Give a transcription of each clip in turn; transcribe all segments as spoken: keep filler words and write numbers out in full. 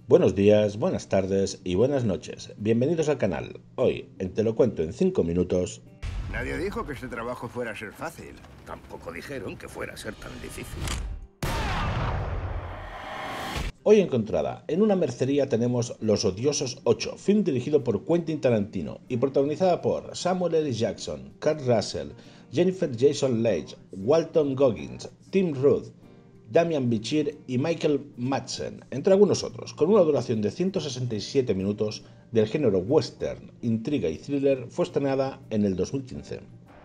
Buenos días, buenas tardes y buenas noches. Bienvenidos al canal. Hoy, en Te lo cuento en cinco minutos... Nadie dijo que este trabajo fuera a ser fácil. Tampoco dijeron que fuera a ser tan difícil. Hoy encontrada, en una mercería tenemos Los Odiosos ocho, film dirigido por Quentin Tarantino y protagonizada por Samuel L. Jackson, Kurt Russell, Jennifer Jason Leigh, Walton Goggins, Tim Roth, Damian Bichir y Michael Madsen, entre algunos otros, con una duración de ciento sesenta y siete minutos, del género western, intriga y thriller. Fue estrenada en el dos mil quince.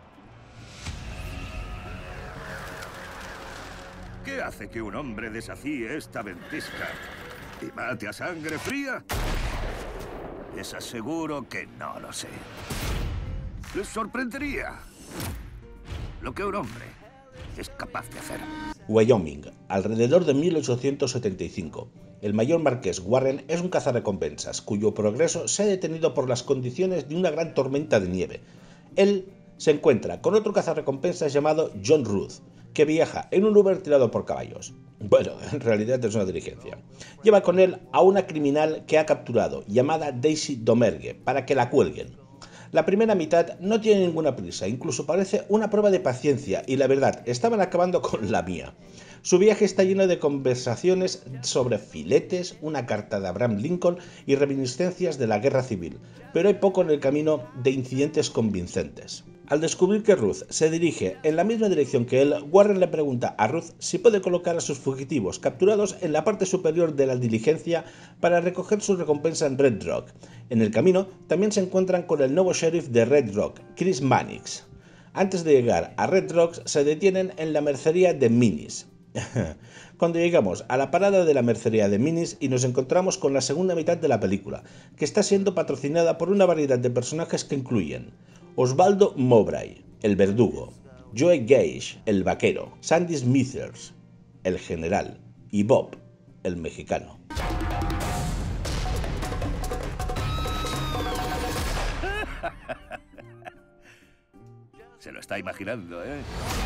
¿Qué hace que un hombre desafíe esta ventisca y mate a sangre fría? Les aseguro que no lo sé. Les sorprendería lo que un hombre es capaz de hacer. Wyoming, alrededor de mil ochocientos setenta y cinco. El mayor marqués Warren es un cazarrecompensas, cuyo progreso se ha detenido por las condiciones de una gran tormenta de nieve. Él se encuentra con otro cazarrecompensas llamado John Ruth, que viaja en un Uber tirado por caballos. Bueno, en realidad es una diligencia. Lleva con él a una criminal que ha capturado, llamada Daisy Domergue, para que la cuelguen. La primera mitad no tiene ninguna prisa, incluso parece una prueba de paciencia, y la verdad, estaban acabando con la mía. Su viaje está lleno de conversaciones sobre filetes, una carta de Abraham Lincoln y reminiscencias de la guerra civil, pero hay poco en el camino de incidentes convincentes. Al descubrir que Ruth se dirige en la misma dirección que él, Warren le pregunta a Ruth si puede colocar a sus fugitivos capturados en la parte superior de la diligencia para recoger su recompensa en Red Rock. En el camino también se encuentran con el nuevo sheriff de Red Rock, Chris Mannix. Antes de llegar a Red Rock se detienen en la mercería de Minis. Cuando llegamos a la parada de la mercería de Minis y nos encontramos con la segunda mitad de la película, que está siendo patrocinada por una variedad de personajes que incluyen Osvaldo Mowbray, el verdugo, Joe Gage, el vaquero, Sandy Smithers, el general, y Bob, el mexicano. Se lo está imaginando, ¿eh?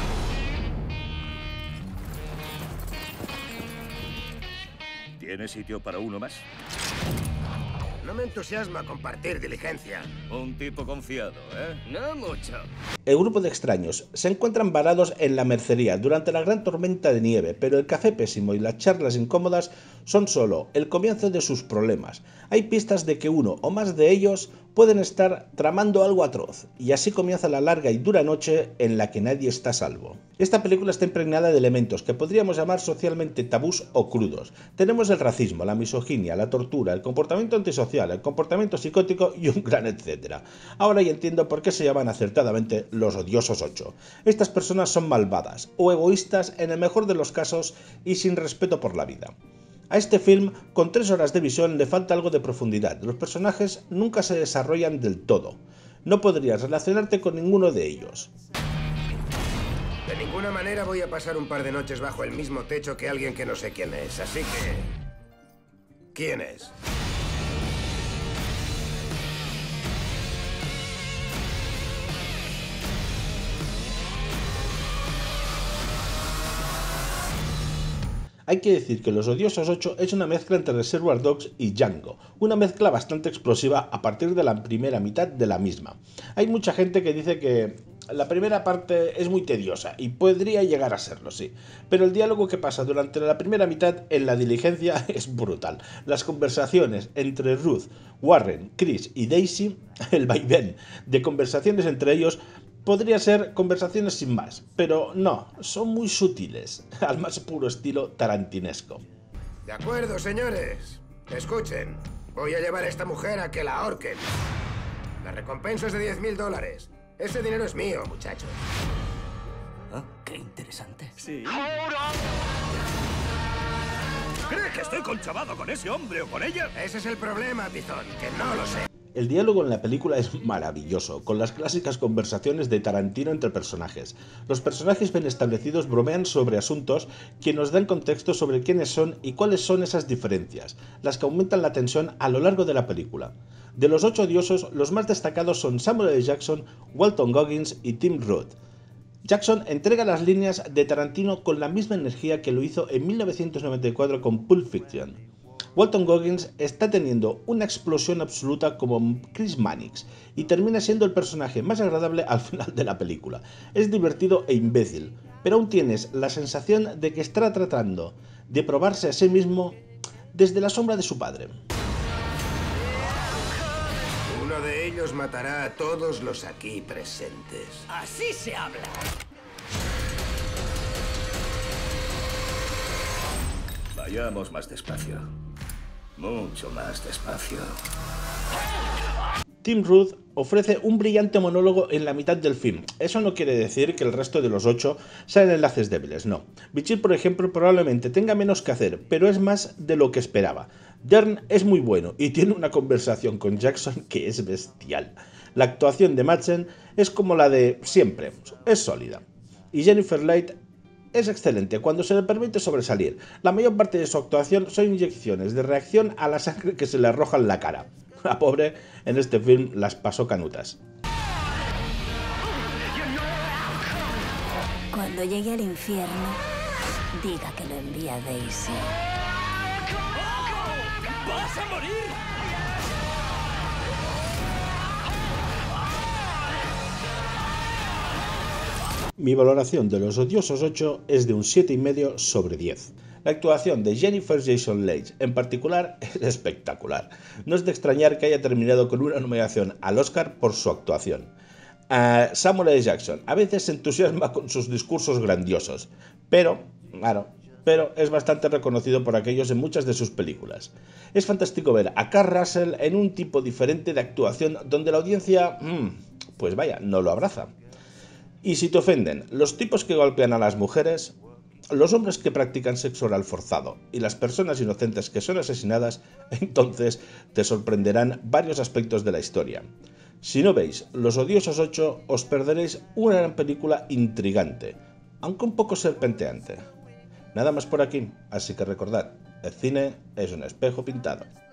¿Tiene sitio para uno más? No me entusiasma compartir diligencia. Un tipo confiado, ¿eh? No mucho. El grupo de extraños se encuentran varados en la mercería durante la gran tormenta de nieve, pero el café pésimo y las charlas incómodas son solo el comienzo de sus problemas. Hay pistas de que uno o más de ellos pueden estar tramando algo atroz, y así comienza la larga y dura noche en la que nadie está a salvo. Esta película está impregnada de elementos que podríamos llamar socialmente tabús o crudos. Tenemos el racismo, la misoginia, la tortura, el comportamiento antisocial, el comportamiento psicótico y un gran etcétera. Ahora ya entiendo por qué se llaman acertadamente Los Odiosos ocho. Estas personas son malvadas o egoístas en el mejor de los casos y sin respeto por la vida. A este film, con tres horas de visión, le falta algo de profundidad. Los personajes nunca se desarrollan del todo. No podrías relacionarte con ninguno de ellos. De ninguna manera voy a pasar un par de noches bajo el mismo techo que alguien que no sé quién es, así que... ¿Quién es? Hay que decir que Los Odiosos ocho es una mezcla entre Reservoir Dogs y Django, una mezcla bastante explosiva a partir de la primera mitad de la misma. Hay mucha gente que dice que la primera parte es muy tediosa, y podría llegar a serlo, sí, pero el diálogo que pasa durante la primera mitad en la diligencia es brutal. Las conversaciones entre Ruth, Warren, Chris y Daisy, el vaivén de conversaciones entre ellos, podría ser conversaciones sin más, pero no, son muy sutiles, al más puro estilo tarantinesco. De acuerdo, señores. Escuchen, voy a llevar a esta mujer a que la ahorquen. La recompensa es de diez mil dólares. Ese dinero es mío, muchachos. ¿Ah? Qué interesante. Sí. ¿Cree que estoy conchavado con ese hombre o con ella? Ese es el problema, Tizón, que no lo sé. El diálogo en la película es maravilloso, con las clásicas conversaciones de Tarantino entre personajes. Los personajes bien establecidos bromean sobre asuntos que nos dan contexto sobre quiénes son y cuáles son esas diferencias, las que aumentan la tensión a lo largo de la película. De los ocho odiosos, los más destacados son Samuel L. Jackson, Walton Goggins y Tim Roth. Jackson entrega las líneas de Tarantino con la misma energía que lo hizo en mil novecientos noventa y cuatro con Pulp Fiction. Walton Goggins está teniendo una explosión absoluta como Chris Mannix y termina siendo el personaje más agradable al final de la película. Es divertido e imbécil, pero aún tienes la sensación de que está tratando de probarse a sí mismo desde la sombra de su padre. Uno de ellos matará a todos los aquí presentes. Así se habla. Vayamos más despacio. Mucho más despacio. Tim Ruth ofrece un brillante monólogo en la mitad del film. Eso no quiere decir que el resto de los ocho sean enlaces débiles, no. Bichir, por ejemplo, probablemente tenga menos que hacer, pero es más de lo que esperaba. Dern es muy bueno y tiene una conversación con Jackson que es bestial. La actuación de Madsen es como la de siempre, es sólida. Y Jennifer Light es excelente cuando se le permite sobresalir. La mayor parte de su actuación son inyecciones de reacción a la sangre que se le arroja en la cara. La pobre en este film las pasó canutas. Cuando llegue al infierno, diga que lo envía Daisy. ¡Vas a morir! Mi valoración de Los Odiosos ocho es de un siete coma cinco sobre diez. La actuación de Jennifer Jason Leigh en particular es espectacular. No es de extrañar que haya terminado con una nominación al Oscar por su actuación. Uh, Samuel L. Jackson a veces se entusiasma con sus discursos grandiosos, pero, claro, pero es bastante reconocido por aquellos en muchas de sus películas. Es fantástico ver a Kurt Russell en un tipo diferente de actuación donde la audiencia, mmm, pues vaya, no lo abraza. Y si te ofenden los tipos que golpean a las mujeres, los hombres que practican sexo oral forzado y las personas inocentes que son asesinadas, entonces te sorprenderán varios aspectos de la historia. Si no veis Los Odiosos ocho, os perderéis una gran película intrigante, aunque un poco serpenteante. Nada más por aquí, así que recordad, el cine es un espejo pintado.